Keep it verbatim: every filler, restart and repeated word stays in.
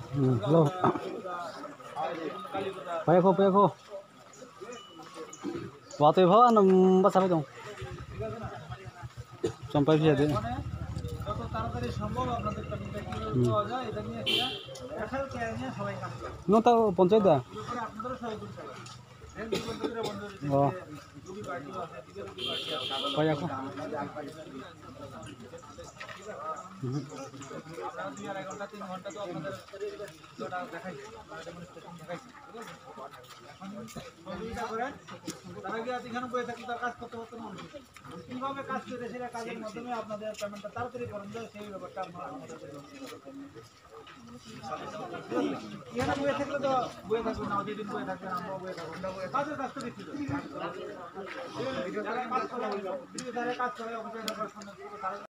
Halo. Payah ko, payah ko. Waktu itu kan empat sampai dong. Sampai bisa deh. যত তাড়াতাড়ি সম্ভব আপনাদের পেমেন্টটা কিভাবে পাওয়া যায় এটা নিয়ে একটা স্পেশাল কেয়ার নিয়ে সবাই কাজ করে। No tahu পঞ্চায়েত দা। এরপরে আপনাদেরও সহযোগিতা করবে। দেন বন্ধুরা বন্ধু ও দুই পার্টি আছে দিকে দুই পার্টি আছে। payah ko. আপনারা দুই আড়াই ঘন্টা তিন ঘন্টা তো আপনাদের ওটা দেখাইছে ডেমনস্ট্রেশন দেখাইছে ঠিক আছে এখন সহযোগিতা করেন তারা কি আজ এখানে বসে থাকলে তার কাজ করতে পারতো না কীভাবে কাজ করে সেটা কাজের মাধ্যমে আপনাদের পেমেন্টটা তাড়াতাড়ি করেন যায় সেই ব্যাপারটা আমরা আমাদের এখানে বসে থাকলে তো বসে থাকবেন না যেদিন বসে থাকবেন আমরাও বসে থাকবো কাজের কাজ তো দেখছি যারা কাজ করে যারা কাজ করে অফিসে